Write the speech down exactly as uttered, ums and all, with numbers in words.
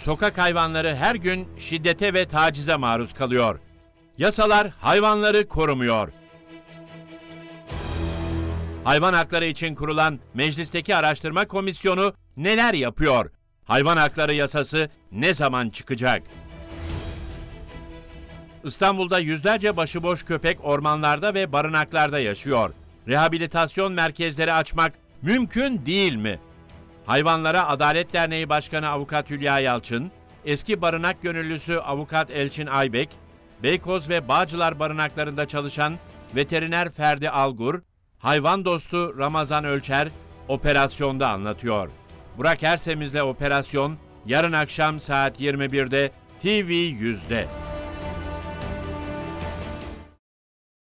sokak hayvanları her gün şiddete ve tacize maruz kalıyor. Yasalar hayvanları korumuyor. Hayvan hakları için kurulan meclisteki araştırma komisyonu neler yapıyor? Hayvan hakları yasası ne zaman çıkacak? İstanbul'da yüzlerce başıboş köpek ormanlarda ve barınaklarda yaşıyor. Rehabilitasyon merkezleri açmak mümkün değil mi? Hayvanlara Adalet Derneği Başkanı Avukat Hülya Yalçın, eski barınak gönüllüsü Avukat Elçin Aybek, Beykoz ve Bağcılar barınaklarında çalışan veteriner Ferdi Algur, hayvan dostu Ramazan Ölçer operasyonda anlatıyor. Burak Ersemiz'le operasyon yarın akşam saat yirmi birde T V yüzde.